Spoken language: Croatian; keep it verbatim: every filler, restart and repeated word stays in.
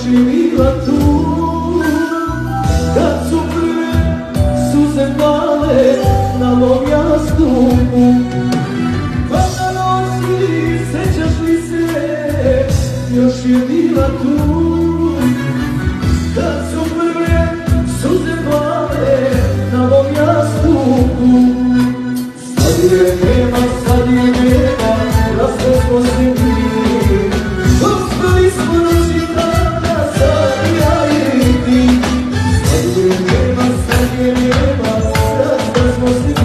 je bila tu. Kad su prve suze pale na mom jastuku, kada noći, sećaš li se, još je bila tu. Kad su prve suze pale na mom jastuku, sad je nema, sad je nema, rasle smo se mi. Dospeli smo noći tada, sad ja i ti. Sad je nema, sad je nema, rasle smo se mi.